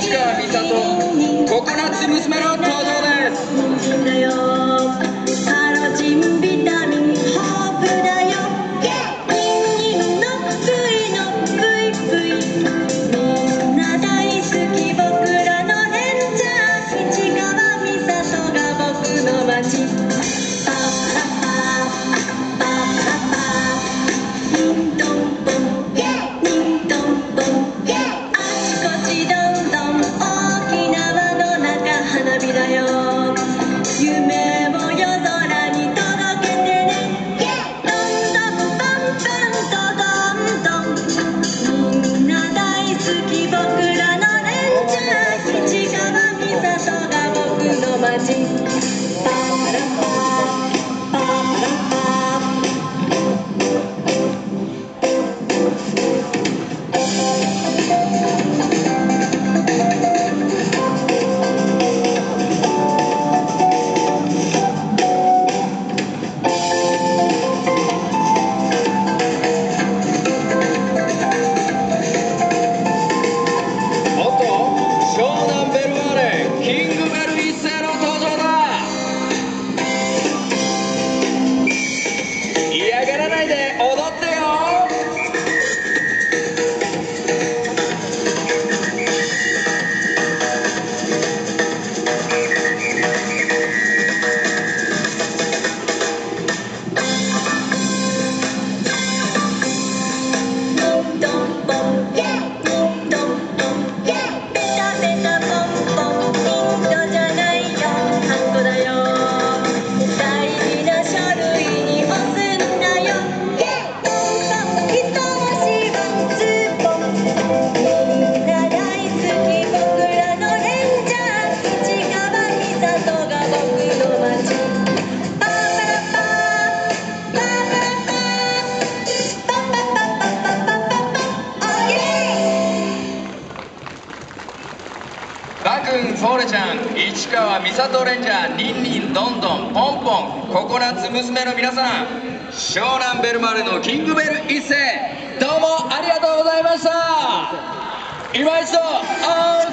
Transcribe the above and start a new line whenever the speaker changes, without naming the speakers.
市川美里ココナッツ娘の登場です。
ハロチンビタミン豊富だよ。ニンニンのブイのブイブイ、みんな大好き僕らのレンジャー。市川美里が僕の街。パラパパラパ、ニントンポンニントンポン、あちこちどんどん大きな輪の中花火だよ。夢を夜空に届けてね。どんどんパンパンとどんどん、みんな大好き僕らのレンジャー。市川美里が僕の街。パラパパラパ、
バクンフォーレちゃん、市川美里レンジャー、ニンニンドンドンポンポンココナッツ娘の皆さん、湘南ベルマーレのキングベル一世、どうもありがとうございました。今一度